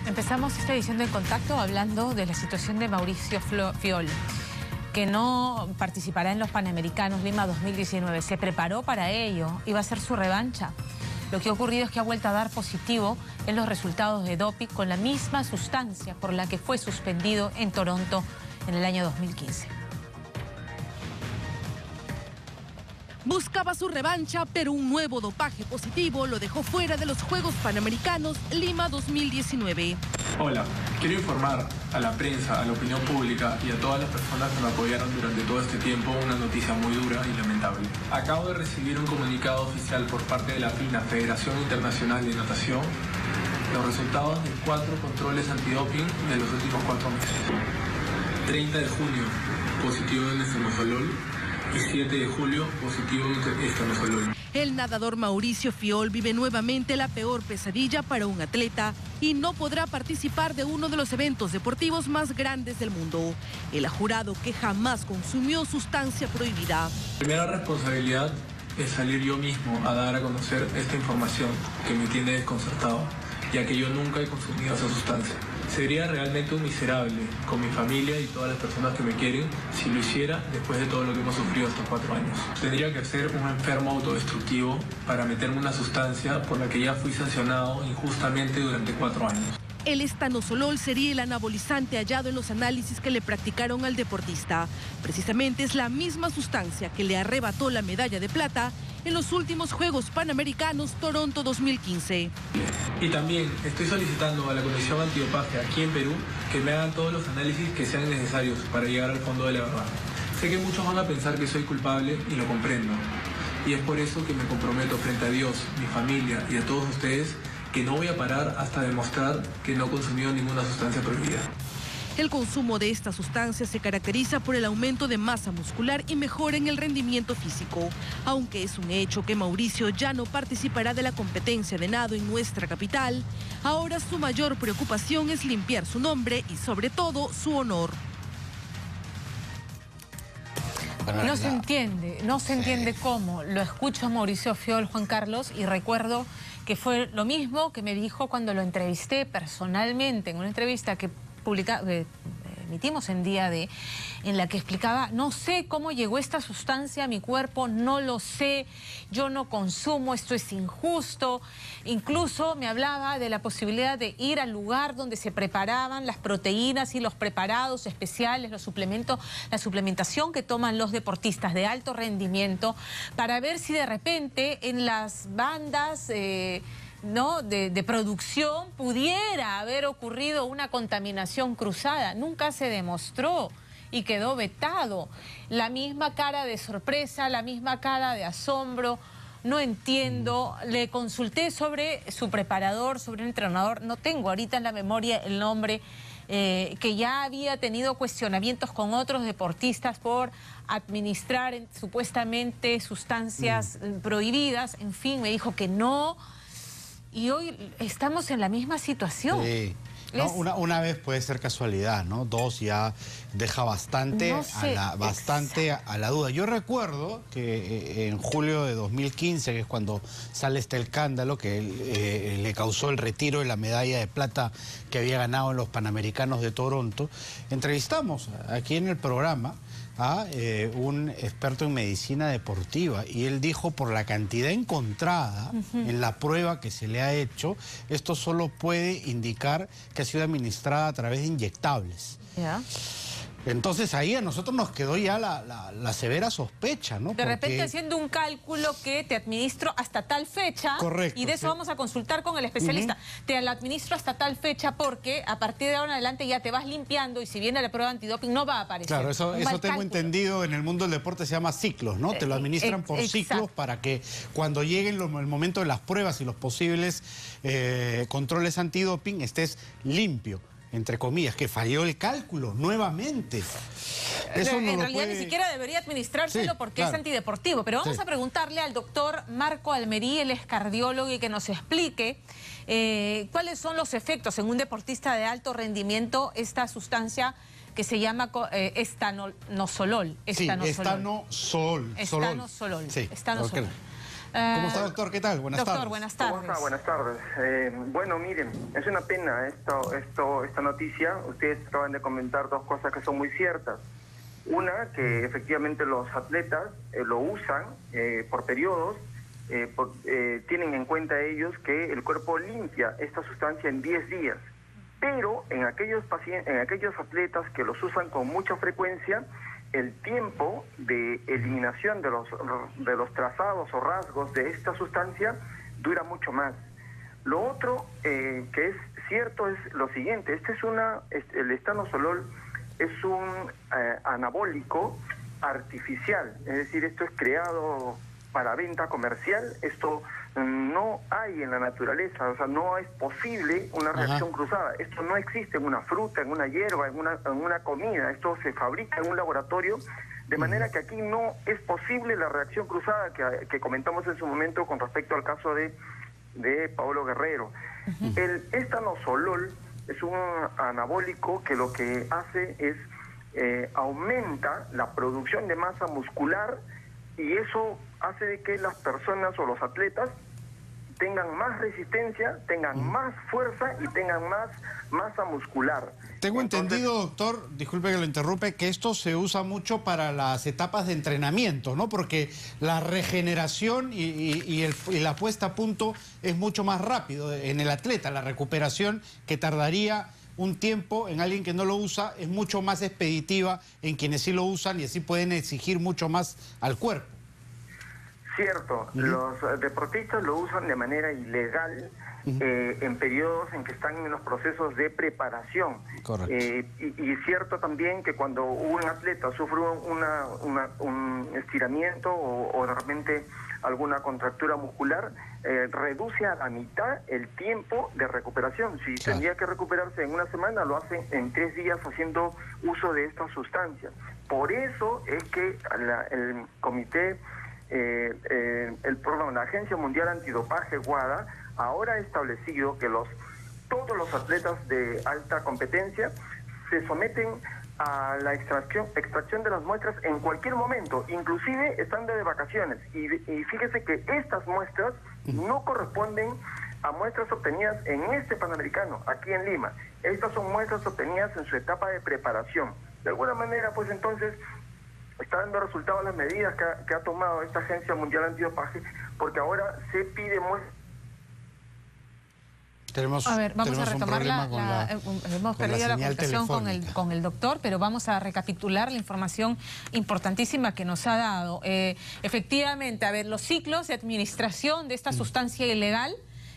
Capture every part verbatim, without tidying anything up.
Empezamos esta edición de En Contacto hablando de la situación de Mauricio Fiol, que no participará en los Panamericanos Lima dos mil diecinueve. Se preparó para ello, iba a ser su revancha. Lo que ha ocurrido es que ha vuelto a dar positivo en los resultados de doping con la misma sustancia por la que fue suspendido en Toronto en el año dos mil quince. Buscaba su revancha, pero un nuevo dopaje positivo lo dejó fuera de los Juegos Panamericanos Lima dos mil diecinueve. Hola, quiero informar a la prensa, a la opinión pública y a todas las personas que me apoyaron durante todo este tiempo una noticia muy dura y lamentable. Acabo de recibir un comunicado oficial por parte de la FINA, Federación Internacional de Natación, los resultados de cuatro controles antidoping de los últimos cuatro meses. treinta de junio, positivo en estanozolol. Y siete de julio, positivo en estanozolol. El nadador Mauricio Fiol vive nuevamente la peor pesadilla para un atleta y no podrá participar de uno de los eventos deportivos más grandes del mundo. El jurado que jamás consumió sustancia prohibida. Mi primera responsabilidad es salir yo mismo a dar a conocer esta información que me tiene desconcertado, ya que yo nunca he consumido esa sustancia. Sería realmente un miserable con mi familia y todas las personas que me quieren si lo hiciera después de todo lo que hemos sufrido estos cuatro años. Tendría que ser un enfermo autodestructivo para meterme una sustancia por la que ya fui sancionado injustamente durante cuatro años. El estanozolol sería el anabolizante hallado en los análisis que le practicaron al deportista. Precisamente es la misma sustancia que le arrebató la medalla de plata en los últimos Juegos Panamericanos Toronto dos mil quince. Y también estoy solicitando a la Comisión Antidopaje aquí en Perú que me hagan todos los análisis que sean necesarios para llegar al fondo de la verdad. Sé que muchos van a pensar que soy culpable y lo comprendo. Y es por eso que me comprometo frente a Dios, mi familia y a todos ustedes que no voy a parar hasta demostrar que no he consumido ninguna sustancia prohibida. El consumo de esta sustancia se caracteriza por el aumento de masa muscular y mejora en el rendimiento físico. Aunque es un hecho que Mauricio ya no participará de la competencia de nado en nuestra capital, ahora su mayor preocupación es limpiar su nombre y sobre todo su honor. No se entiende, no se entiende cómo. Lo escucho a Mauricio Fiol, Juan Carlos, y recuerdo que fue lo mismo que me dijo cuando lo entrevisté personalmente en una entrevista que publica, eh, emitimos en Día D, en la que explicaba, no sé cómo llegó esta sustancia a mi cuerpo, no lo sé, yo no consumo, esto es injusto. Incluso me hablaba de la posibilidad de ir al lugar donde se preparaban las proteínas y los preparados especiales, los suplementos, la suplementación que toman los deportistas de alto rendimiento, para ver si de repente en las bandas Eh, ¿no? de, de producción pudiera haber ocurrido una contaminación cruzada. Nunca se demostró y quedó vetado. La misma cara de sorpresa, la misma cara de asombro. No entiendo. Le consulté sobre su preparador, sobre un entrenador. No tengo ahorita en la memoria el nombre, eh, que ya había tenido cuestionamientos con otros deportistas por administrar eh, supuestamente sustancias mm. prohibidas. En fin, me dijo que no. Y hoy estamos en la misma situación. Sí. No, es... una, una vez puede ser casualidad, ¿no? Dos ya deja bastante, no sé, a, la, bastante a la duda. Yo recuerdo que eh, en julio de dos mil quince, que es cuando sale este escándalo que eh, le causó el retiro de la medalla de plata que había ganado en los Panamericanos de Toronto, entrevistamos aquí en el programa a eh, un experto en medicina deportiva y él dijo, por la cantidad encontrada uh-huh. en la prueba que se le ha hecho, esto solo puede indicar que ha sido administrada a través de inyectables. Yeah. Entonces ahí a nosotros nos quedó ya la, la, la severa sospecha, ¿no? De Porque... repente haciendo un cálculo que te administro hasta tal fecha. Correcto. Y de eso sí. vamos a consultar con el especialista. Uh-huh. Te la administro hasta tal fecha porque a partir de ahora en adelante ya te vas limpiando y si viene la prueba antidoping no va a aparecer. Claro, eso, eso tengo cálculo. entendido, en el mundo del deporte se llama ciclos, ¿no? Te lo administran eh, por exacto. ciclos para que cuando llegue el momento de las pruebas y los posibles eh, controles antidoping estés limpio. Entre comillas, que falló el cálculo nuevamente. Eso en no realidad puede... ni siquiera debería administrárselo sí, porque claro. es antideportivo. Pero vamos sí. a preguntarle al doctor Marco Almerí, él es cardiólogo, y que nos explique eh, cuáles son los efectos en un deportista de alto rendimiento, esta sustancia que se llama eh, estanozolol. Sí, estanosol. Estanosol. Estanosol. Sí, estanosol. Okay. ¿Cómo está, doctor? ¿Qué tal? Buenas doctor, tardes. buenas tardes. ¿Cómo está? Buenas tardes. Eh, bueno, miren, es una pena esto, esto, esta noticia. Ustedes acaban de comentar dos cosas que son muy ciertas. Una, que efectivamente los atletas eh, lo usan eh, por periodos, eh, por, eh, tienen en cuenta ellos que el cuerpo limpia esta sustancia en diez días. Pero en aquellos pacientes, en aquellos atletas que los usan con mucha frecuencia, el tiempo de eliminación de los, de los trazados o rasgos de esta sustancia dura mucho más. Lo otro eh, que es cierto es lo siguiente: este es una, este, el estanosol es un eh, anabólico artificial, es decir, esto es creado para venta comercial. Esto no hay en la naturaleza, o sea, no es posible una reacción Ajá. cruzada. Esto no existe en una fruta, en una hierba, en una, en una comida. Esto se fabrica en un laboratorio, de manera que aquí no es posible la reacción cruzada que, que comentamos en su momento con respecto al caso de, de Paolo Guerrero. Uh-huh. El estanosol es un anabólico que lo que hace es eh, aumenta la producción de masa muscular, y eso hace de que las personas o los atletas tengan más resistencia, tengan mm. más fuerza y tengan más masa muscular. Tengo Entonces, entendido, doctor, disculpe que lo interrumpe, que esto se usa mucho para las etapas de entrenamiento, ¿no? Porque la regeneración y, y, y, el, y la puesta a punto es mucho más rápido en el atleta. La recuperación, que tardaría un tiempo en alguien que no lo usa, es mucho más expeditiva en quienes sí lo usan, y así pueden exigir mucho más al cuerpo. Cierto, uh-huh. los deportistas lo usan de manera ilegal uh-huh. eh, en periodos en que están en los procesos de preparación. Correcto. Eh, y, y es cierto también que cuando un atleta sufre una, una, un estiramiento o, o de repente alguna contractura muscular, eh, reduce a la mitad el tiempo de recuperación. Si claro. tendría que recuperarse en una semana, lo hace en tres días haciendo uso de esta sustancia. Por eso es que la, el comité... Eh, eh, el perdón, la Agencia Mundial Antidopaje, WADA, ahora ha establecido que los todos los atletas de alta competencia se someten a la extracción extracción de las muestras en cualquier momento, inclusive estando de vacaciones. Y, y fíjese que estas muestras no corresponden a muestras obtenidas en este Panamericano, aquí en Lima. Estas son muestras obtenidas en su etapa de preparación. De alguna manera, pues entonces, está dando resultados las medidas que ha, que ha tomado esta Agencia Mundial Antidopaje, porque ahora se pide muestras. Tenemos, a ver, vamos a retomar la, la, la, eh, hemos perdido la, la comunicación con el, con el doctor, pero vamos a recapitular la información importantísima que nos ha dado. Eh, efectivamente, a ver, los ciclos de administración de esta sustancia ilegal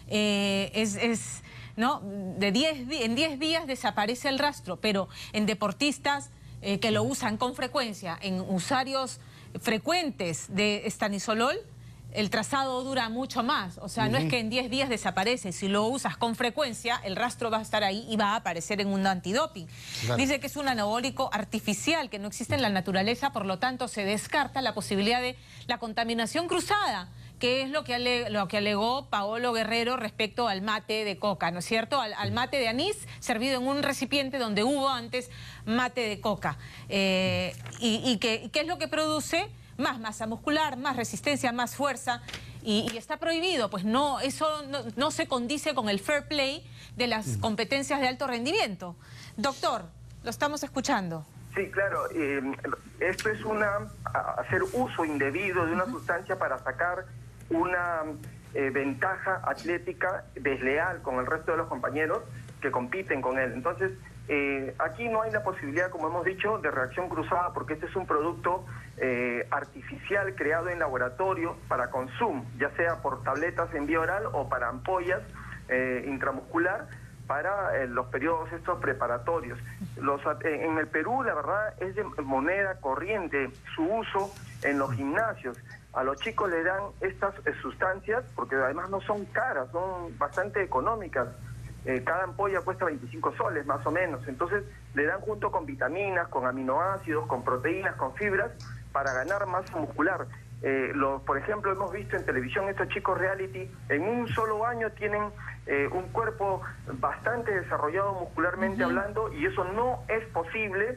eh, es... es ¿no? de diez, en diez días desaparece el rastro, pero en deportistas Eh, que lo usan con frecuencia, en usuarios frecuentes de estanisolol, el trazado dura mucho más. O sea, uh-huh. no es que en diez días desaparece. Si lo usas con frecuencia, el rastro va a estar ahí y va a aparecer en un antidoping. Claro. Dice que es un anabólico artificial, que no existe en la naturaleza, por lo tanto se descarta la posibilidad de la contaminación cruzada, que es lo que, ale, lo que alegó Paolo Guerrero respecto al mate de coca, ¿no es cierto? Al, al mate de anís servido en un recipiente donde hubo antes mate de coca. Eh, y, y que, ¿qué es lo que produce? Más masa muscular, más resistencia, más fuerza. Y, y está prohibido, pues no, eso no, no se condice con el fair play de las competencias de alto rendimiento. Doctor, lo estamos escuchando. Sí, claro. Eh, esto es una hacer uso indebido de una uh-huh. sustancia para sacar una eh, ventaja atlética desleal con el resto de los compañeros que compiten con él. Entonces, eh, aquí no hay la posibilidad, como hemos dicho, de reacción cruzada, porque este es un producto eh, artificial creado en laboratorio para consumo, ya sea por tabletas en vía oral o para ampollas eh, intramuscular para eh, los periodos estos preparatorios. Los, eh, en el Perú, la verdad, es de moneda corriente su uso en los gimnasios. A los chicos le dan estas eh, sustancias, porque además no son caras, son bastante económicas. Eh, cada ampolla cuesta veinticinco soles, más o menos. Entonces, le dan junto con vitaminas, con aminoácidos, con proteínas, con fibras, para ganar masa muscular. Eh, lo, por ejemplo, hemos visto en televisión estos chicos reality, en un solo año tienen eh, un cuerpo bastante desarrollado muscularmente uh-huh. hablando, y eso no es posible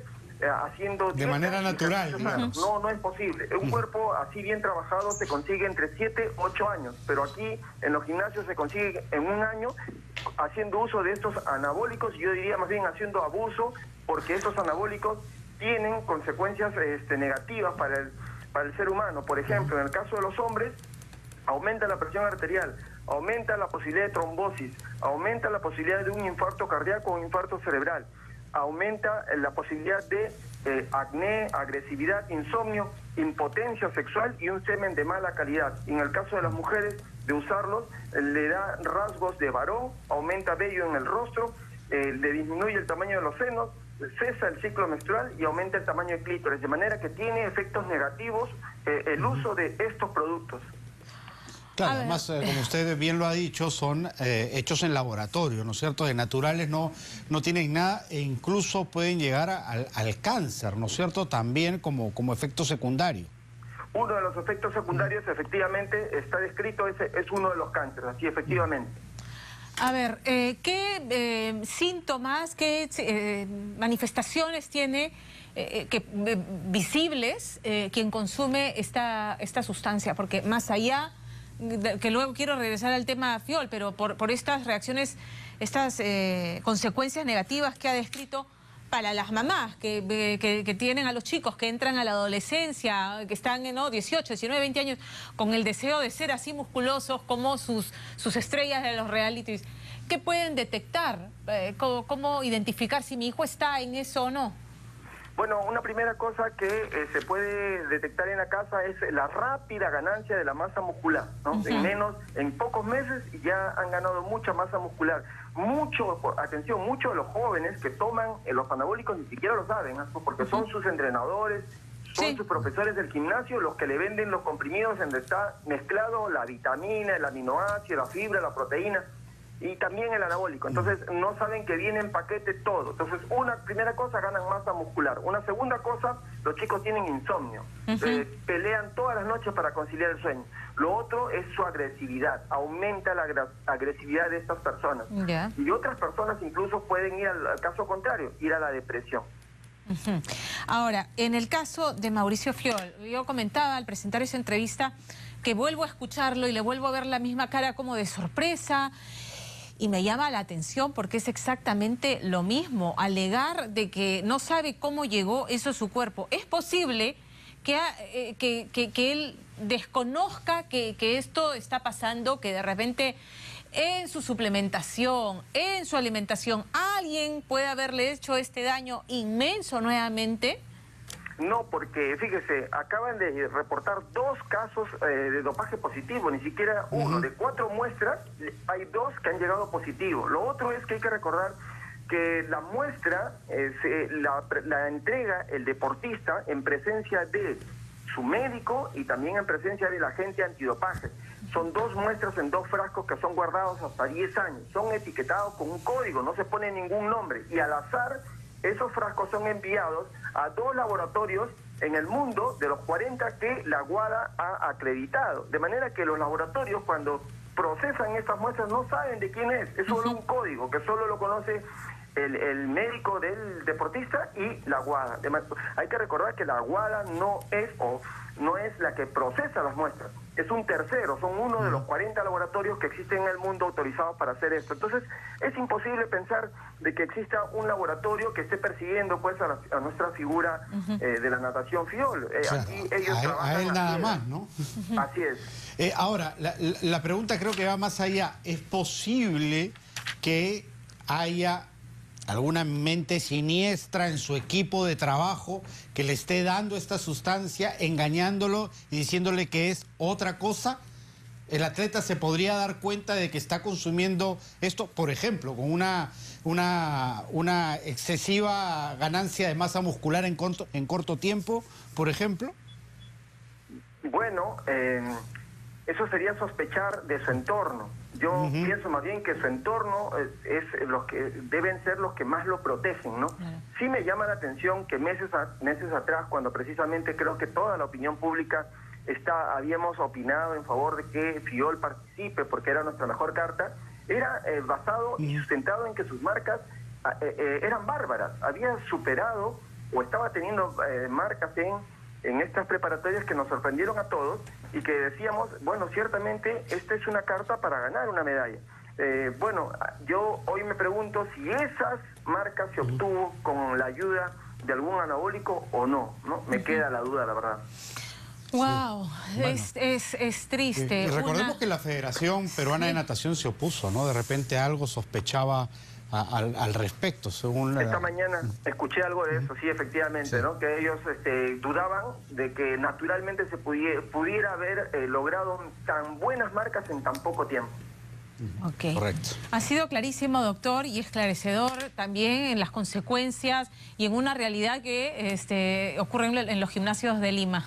eh, haciendo... De manera natural. No, no es posible. Un cuerpo así bien trabajado se consigue entre siete, ocho años, pero aquí en los gimnasios se consigue en un año haciendo uso de estos anabólicos, yo diría más bien haciendo abuso, porque estos anabólicos tienen consecuencias este, negativas para el, para el ser humano. Por ejemplo, en el caso de los hombres, aumenta la presión arterial, aumenta la posibilidad de trombosis, aumenta la posibilidad de un infarto cardíaco o un infarto cerebral, aumenta la posibilidad de eh, acné, agresividad, insomnio, impotencia sexual y un semen de mala calidad. Y en el caso de las mujeres, de usarlos, eh, le da rasgos de varón, aumenta vello en el rostro, eh, le disminuye el tamaño de los senos, cesa el ciclo menstrual y aumenta el tamaño del clítoris, de manera que tiene efectos negativos eh, el uso de estos productos. Claro, además, eh, como usted bien lo ha dicho, son eh, hechos en laboratorio, ¿no es cierto? De naturales no, no tienen nada e incluso pueden llegar a, al, al cáncer, ¿no es cierto? También como, como efecto secundario. Uno de los efectos secundarios, efectivamente, está descrito, es, es uno de los cánceres, así efectivamente. A ver, eh, ¿qué eh, síntomas, qué eh, manifestaciones tiene eh, que, eh, visibles eh, quien consume esta, esta sustancia? Porque más allá... que luego quiero regresar al tema Fiol, pero por, por estas reacciones, estas eh, consecuencias negativas que ha descrito para las mamás que, que, que tienen a los chicos, que entran a la adolescencia, que están en ¿no? dieciocho, diecinueve, veinte años, con el deseo de ser así musculosos como sus, sus estrellas de los realities. ¿Qué pueden detectar? Eh, ¿cómo, ¿Cómo identificar si mi hijo está en eso o no? Bueno, una primera cosa que eh, se puede detectar en la casa es la rápida ganancia de la masa muscular, ¿no? Uh-huh. En menos, en pocos meses ya han ganado mucha masa muscular. Mucho, atención, muchos de los jóvenes que toman eh, los anabólicos ni siquiera lo saben, ¿no? Porque uh-huh. son sus entrenadores, son sí. sus profesores del gimnasio los que le venden los comprimidos en donde está mezclado la vitamina, el aminoácido, la fibra, la proteína. Y también el anabólico. Entonces no saben que viene en paquete todo. Entonces una primera cosa, ganan masa muscular. Una segunda cosa, los chicos tienen insomnio. Uh-huh. eh, pelean todas las noches para conciliar el sueño. Lo otro es su agresividad. Aumenta la agresividad de estas personas. Yeah. Y otras personas incluso pueden ir al, al caso contrario, ir a la depresión. Uh-huh. Ahora, en el caso de Mauricio Fiol, yo comentaba al presentar esa entrevista que vuelvo a escucharlo y le vuelvo a ver la misma cara como de sorpresa. Y me llama la atención porque es exactamente lo mismo, alegar de que no sabe cómo llegó eso a su cuerpo. ¿Es posible que, eh, que, que, que él desconozca que, que esto está pasando, que de repente en su suplementación, en su alimentación, alguien puede haberle hecho este daño inmenso nuevamente? No, porque fíjese, acaban de reportar dos casos eh, de dopaje positivo, ni siquiera uno. Uh-huh. De cuatro muestras, hay dos que han llegado positivos. Lo otro es que hay que recordar que la muestra eh, se, la, la entrega el deportista en presencia de su médico y también en presencia del agente antidopaje. Son dos muestras en dos frascos que son guardados hasta diez años. Son etiquetados con un código, no se pone ningún nombre. Y al azar, esos frascos son enviados a dos laboratorios en el mundo de los cuarenta que la WADA ha acreditado. De manera que los laboratorios, cuando procesan estas muestras, no saben de quién es. Es solo un código que solo lo conoce el, el médico del deportista y la WADA. Hay que recordar que la WADA no es, o no es la que procesa las muestras. Es un tercero, son uno de los cuarenta laboratorios que existen en el mundo autorizados para hacer esto. Entonces, es imposible pensar de que exista un laboratorio que esté persiguiendo pues a, la, a nuestra figura uh-huh. eh, de la natación Fiol. Eh, o sea, aquí ellos a, a él nada más, ¿no? Uh-huh. Así es. Eh, ahora, la, la pregunta creo que va más allá. ¿Es posible que haya alguna mente siniestra en su equipo de trabajo que le esté dando esta sustancia, engañándolo y diciéndole que es otra cosa? El atleta se podría dar cuenta de que está consumiendo esto, por ejemplo, con una, una, una excesiva ganancia de masa muscular en corto, en corto tiempo, por ejemplo. Bueno, eh, eso sería sospechar de su entorno. Yo uh-huh. pienso más bien que su entorno es, es los que deben ser los que más lo protegen, ¿no? Uh-huh. Sí me llama la atención que meses a, meses atrás, cuando precisamente creo que toda la opinión pública está habíamos opinado en favor de que Fiol participe porque era nuestra mejor carta, era eh, basado uh-huh. y sustentado en que sus marcas eh, eh, eran bárbaras, había superado o estaba teniendo eh, marcas en, en estas preparatorias que nos sorprendieron a todos y que decíamos, bueno, ciertamente esta es una carta para ganar una medalla. Eh, bueno, yo hoy me pregunto si esas marcas se obtuvo con la ayuda de algún anabólico o no, ¿no? Me queda la duda, la verdad. Wow, sí. bueno, es, es, es triste. Y, y recordemos Una... que la Federación Peruana sí. de Natación se opuso, ¿no? De repente algo sospechaba a, al, al respecto, según... Esta la... mañana escuché algo de eso, sí, efectivamente, sí. ¿no? Que ellos este, dudaban de que naturalmente se pudiera, pudiera haber eh, logrado tan buenas marcas en tan poco tiempo. Okay. Correcto. Ha sido clarísimo, doctor, y esclarecedor también en las consecuencias y en una realidad que este, ocurre en, en los gimnasios de Lima.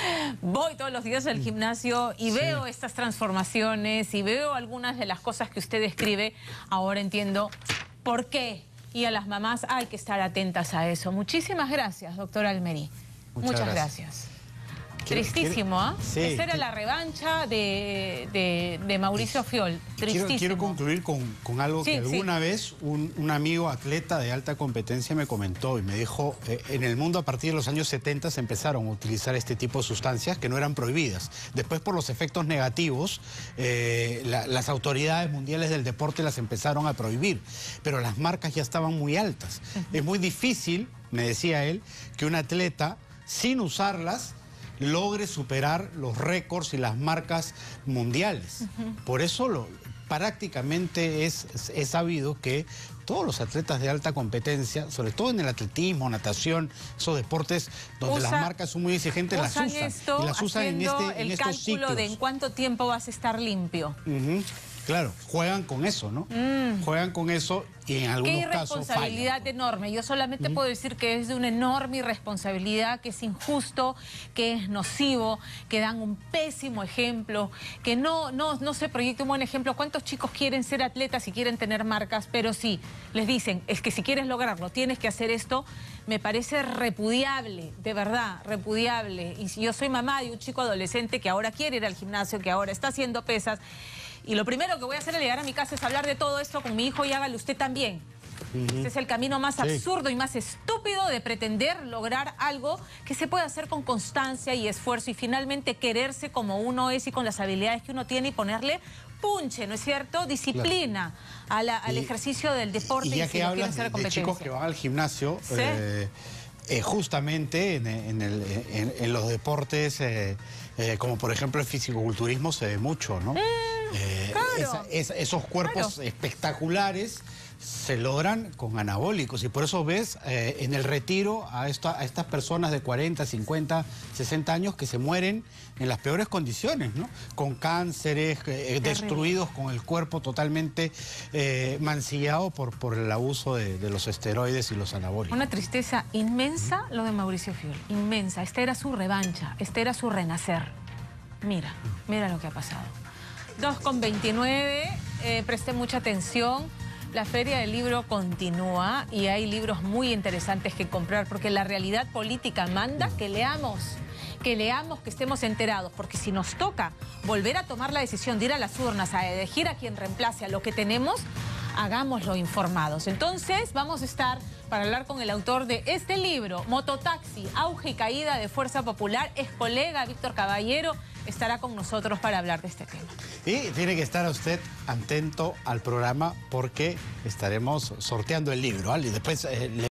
Voy todos los días al gimnasio y sí. veo estas transformaciones y veo algunas de las cosas que usted describe. Ahora entiendo por qué. Y a las mamás hay que estar atentas a eso. Muchísimas gracias, doctor Almerí. Muchas, Muchas gracias. gracias. Tristísimo, ¿ah? ¿eh? Sí, Esa era la revancha de, de, de Mauricio Fiol. Tristísimo. Quiero, quiero concluir con, con algo sí, que alguna sí. vez un, un amigo atleta de alta competencia me comentó y me dijo, eh, en el mundo a partir de los años setenta se empezaron a utilizar este tipo de sustancias que no eran prohibidas. Después, por los efectos negativos, eh, la, las autoridades mundiales del deporte las empezaron a prohibir, pero las marcas ya estaban muy altas. Uh-huh. Es muy difícil, me decía él, que un atleta, sin usarlas, logre superar los récords y las marcas mundiales. Uh-huh. Por eso lo, prácticamente es, es, es sabido que todos los atletas de alta competencia, sobre todo en el atletismo, natación, esos deportes donde Usa, las marcas son muy exigentes, las usan. Esto, y las usan en, este, en el estos cálculo ciclos. De en cuánto tiempo vas a estar limpio. Uh-huh. Claro, juegan con eso, ¿no? Mm. Juegan con eso y en algunos casos fallan. Qué irresponsabilidad enorme. Yo solamente mm. puedo decir que es de una enorme irresponsabilidad, que es injusto, que es nocivo, que dan un pésimo ejemplo, que no, no, no se proyecta un buen ejemplo. ¿Cuántos chicos quieren ser atletas y quieren tener marcas? Pero sí, les dicen, es que si quieres lograrlo, tienes que hacer esto. Me parece repudiable, de verdad, repudiable. Y si yo soy mamá de un chico adolescente que ahora quiere ir al gimnasio, que ahora está haciendo pesas, y lo primero que voy a hacer al llegar a mi casa es hablar de todo esto con mi hijo y hágalo usted también. Uh-huh. Este es el camino más sí. absurdo y más estúpido de pretender lograr algo que se puede hacer con constancia y esfuerzo y finalmente quererse como uno es y con las habilidades que uno tiene y ponerle punche, ¿no es cierto? Disciplina claro. a la, al y, ejercicio del deporte. Y ya y que si hablas de, de chicos que van al gimnasio, ¿sí? eh, eh, justamente en, en, el, en, en los deportes, eh, eh, como por ejemplo el fisicoculturismo, se ve mucho, ¿no? Mm. Eh, claro. esa, esa, esos cuerpos claro. espectaculares se logran con anabólicos y por eso ves eh, en el retiro a, esta, a estas personas de cuarenta, cincuenta, sesenta años que se mueren en las peores condiciones, ¿no? Con cánceres, eh, destruidos, con el cuerpo totalmente eh, mancillado por, por el abuso de, de los esteroides y los anabólicos. Una tristeza inmensa ¿Mm? Lo de Mauricio Fiol, inmensa. Esta era su revancha, este era su renacer. Mira, mira lo que ha pasado. dos con veintinueve, eh, presté mucha atención. La Feria del Libro continúa y hay libros muy interesantes que comprar porque la realidad política manda que leamos, que leamos, que estemos enterados, porque si nos toca volver a tomar la decisión de ir a las urnas, a elegir a quien reemplace a lo que tenemos, hagámoslo informados. Entonces vamos a estar para hablar con el autor de este libro, Mototaxi, auge y caída de Fuerza Popular, es colega Víctor Caballero, estará con nosotros para hablar de este tema. Y tiene que estar usted atento al programa porque estaremos sorteando el libro, ¿vale? Y después... Eh, le